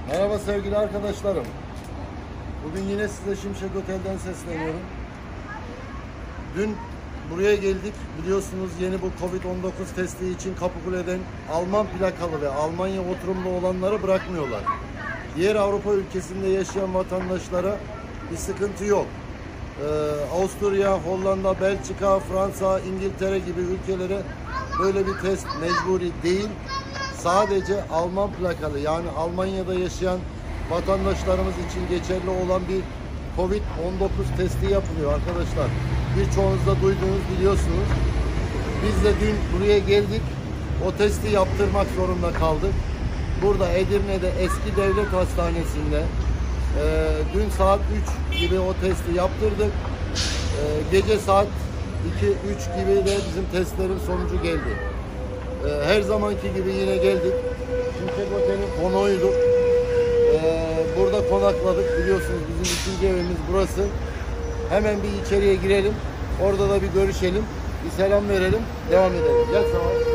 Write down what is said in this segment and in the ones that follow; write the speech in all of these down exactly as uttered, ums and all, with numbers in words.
Merhaba sevgili arkadaşlarım. Bugün yine size Şimşek Otel'den sesleniyorum. Dün buraya geldik. Biliyorsunuz yeni bu Covid on dokuz testi için Kapıkule'den Alman plakalı ve Almanya oturumlu olanları bırakmıyorlar. Diğer Avrupa ülkesinde yaşayan vatandaşlara bir sıkıntı yok. Ee, Avusturya, Hollanda, Belçika, Fransa, İngiltere gibi ülkelere böyle bir test mecburi değil. Sadece Alman plakalı, yani Almanya'da yaşayan vatandaşlarımız için geçerli olan bir Covid on dokuz testi yapılıyor arkadaşlar. Birçoğunuz da duydunuz, biliyorsunuz. Biz de dün buraya geldik. O testi yaptırmak zorunda kaldık. Burada Edirne'de eski devlet hastanesinde e, dün saat üç gibi o testi yaptırdık. E, gece saat iki üç gibi de bizim testlerin sonucu geldi. Her zamanki gibi yine geldik. Şimşek Otel'in konuğuyduk. Ee, burada konakladık. Biliyorsunuz bizim ikinci evimiz burası. Hemen bir içeriye girelim. Orada da bir görüşelim. Bir selam verelim. Devam edelim. Gel Savaş.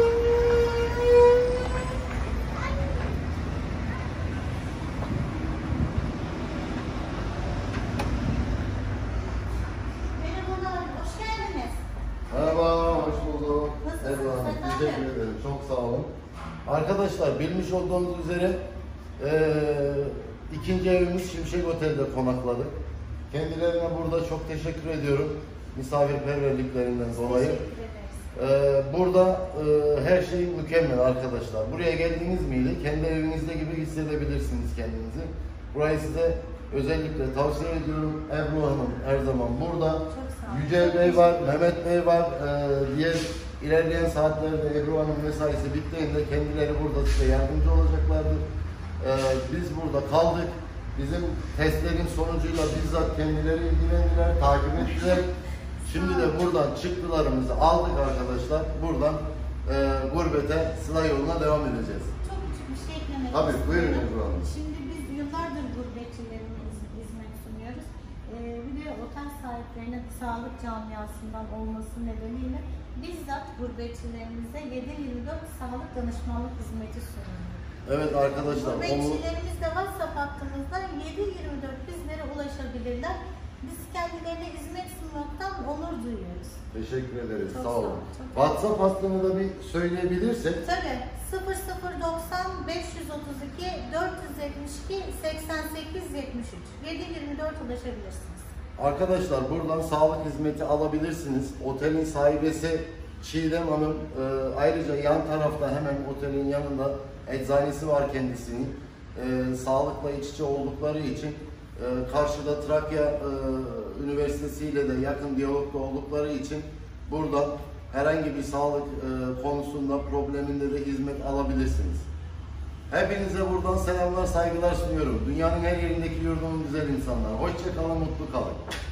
Merhabalar, hoş geldiniz. Merhaba, hoş bulduk. Nasılsınız Merhaba, efendim? teşekkür ederim. Çok sağ olun. Arkadaşlar, bilmiş olduğunuz üzere e, ikinci evimiz Şimşek Otel'de konakladık. Kendilerine burada çok teşekkür ediyorum. Misafirperverliklerinden dolayı. Ee, burada e, her şey mükemmel arkadaşlar. Buraya geldiğiniz miydi? Kendi evinizde gibi hissedebilirsiniz kendinizi. Burayı size özellikle tavsiye ediyorum. Ebru Hanım her zaman burada. Yücel Bey var, Mehmet Bey var. Ee, diğer ilerleyen saatlerde Ebru Hanım mesaisi bittiğinde kendileri burada size yardımcı olacaklardır. Ee, biz burada kaldık. Bizim testlerin sonucuyla bizzat kendileri ilgilendiler, takip ettiler. Şimdi de buradan çıktılarımızı aldık arkadaşlar. Buradan e, gurbete, sıla yoluna devam edeceğiz. Çok küçük bir şey eklemek Tabii, istiyorum. buyurun Ebru Hanım. Şimdi biz yıllardır gurbetçilerine hizmet sunuyoruz. Ee, bir de otel sahiplerinin sağlık camiasından olması nedeniyle bizzat gurbetçilerimize yedi yirmi dört sağlık danışmanlık hizmeti sunuyoruz. Evet arkadaşlar. Gurbetçilerimiz de WhatsApp hattımızda yedi yirmi dört bizlere ulaşabilirler. Biz kendilerine hizmet sunmaktan onur duyuyoruz. Teşekkür ederiz. Çok sağ olun. Çok WhatsApp hattını da bir söyleyebilirsek. Tabii. sıfır sıfır doksan beş yüz otuz iki dört yüz yetmiş iki seksen sekiz yetmiş üç yedi yirmi dört ulaşabilirsiniz. Arkadaşlar buradan sağlık hizmeti alabilirsiniz. Otelin sahibesi Çiğdem Hanım. E, ayrıca yan tarafta hemen otelin yanında eczanesi var kendisinin. E, sağlıkla iç içe oldukları için e, karşıda Trakya e, Üniversitesi ile de yakın diyalogda oldukları için burada herhangi bir sağlık e, konusunda probleminde de hizmet alabilirsiniz. Hepinize buradan selamlar, saygılar sunuyorum. Dünyanın her yerindeki yurdumun güzel insanlar. Hoşça kalın, mutlu kalın.